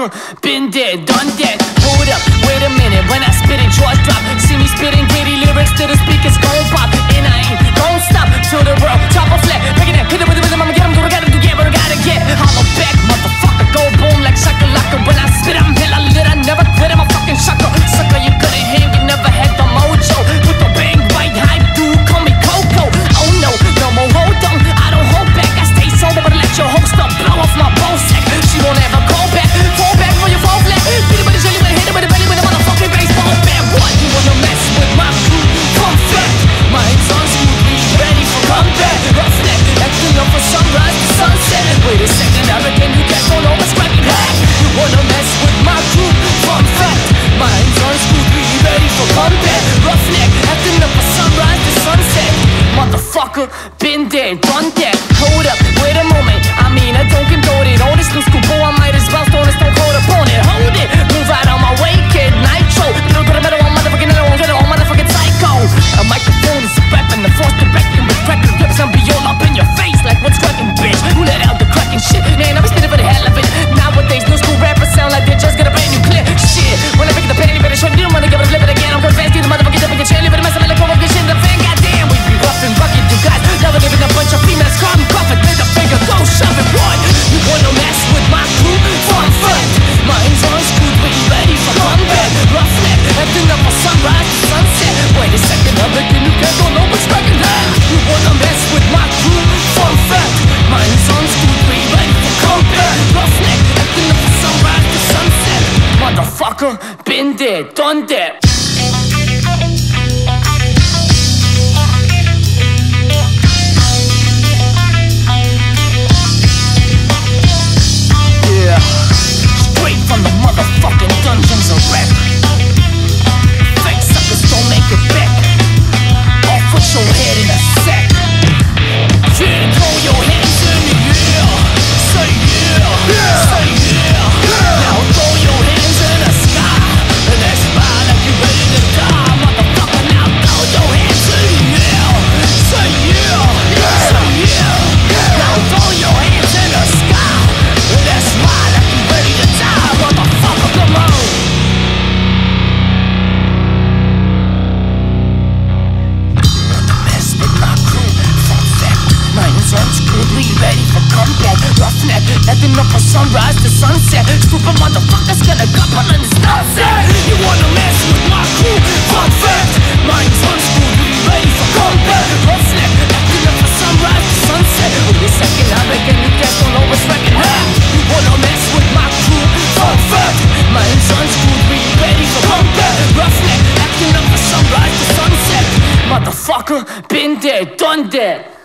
motherfucker, been there, done that. Hold up, wait a minute, when I spit it, jaws drop. See me spitting gritty lyrics to the speakers, gon' pop. And I ain't gon' stop till the world top a flat. Breaking that, hit it with the rhythm, I'ma get 'em, do what I gotta do, get what I gotta get. Hollow back, motherfucker, go boom like shakalaka. When I spit, I'm hella lit, I never quit, I'm a fucking sucker. Sucker, you couldn't hang, you never had the mojo. With the bang, white hype, dude, call me Coco. Oh no, no more hold on, I don't hold back. I stay sober, but I let your host up blow off my bone sack. She won't ever call back, fall back for your fall flat. Beat it with a jelly, with a hit it with a belly, with a motherfucking baseball bat. What, you wanna mess with my crew? Fun fact, my head's on smooth, be ready for comeback. Rough neck, acting up for sunrise to sunset. Wait a second, I reckon you guys don't know what's cracking. Hey, you wanna mess with my crew? Fun fact, my head's on smooth, be ready for comeback. Rough neck, acting up for sunrise to sunset. Motherfucker, been there, done that. Hold up, wait a moment, I mean I don't condone it. All this new school boy, I might as well stone a stone cold opponent. Hold it, move out on my way, kid, nitro. Little bit of metal on motherfucking metal, on motherfucking psycho. A microphone is a weapon, the force to back you with cracking rips. I'm be all up in your face like what's cracking, bitch. Who let out the cracking shit? Man, I was spitting for the hell of it. Nowadays, new school rappers sound like they just got a brand new clip. Shit, when I pick the pen, you better show me, you don't wanna give it a flip it again. I'm going fast, get the motherfucking jumping and chain, leave it a mess, I'm like, oh, good shit in the fan, goddamn. We be rough and rugged, you guys. Never living a bunch of females, call me Buffett, middle finger, go shove it, boy. You wanna mess with my crew? Fun fact, mine's on screwed, we ready for comeback. Rough neck, acting up for sunrise to sunset. Wait a second, I'm making you guys don't know what's cracking. You wanna mess with my crew? Fun fact, mine's on screwed, we ready for comeback. Rough neck, acting up for sunrise to sunset. Motherfucker, been there, done that. Straight from the motherfucking dungeons of rap. Fake suckers don't make it back. I'll put your head in a sack. Yeah, throw your hands in the air. Say yeah, say yeah. Now throw your hands in the sky. And that's right, like you're ready to die. Motherfucker, now throw your hands in the air. Say yeah, say yeah. Now throw your hands in the sky. And that's right, like you're ready to die. Motherfucker, come on. Mess with my crew, fun fact. Mine's unscrewed, we ready for comeback. Roughneck, acting up for sunrise to sunset. Stupid motherfuckers gonna couple in this nonsense. You wanna mess with my crew? Fun fact. Mine's unscrewed, we ready for comeback. Roughneck, acting up for sunrise to sunset. Wait a second, I reckon you guys don't know what's wrecking. You wanna mess with my crew? Fun fact. Mine's unscrewed, we ready for comeback. Roughneck, acting up for sunrise to sunset. Motherfucker, been there, done that.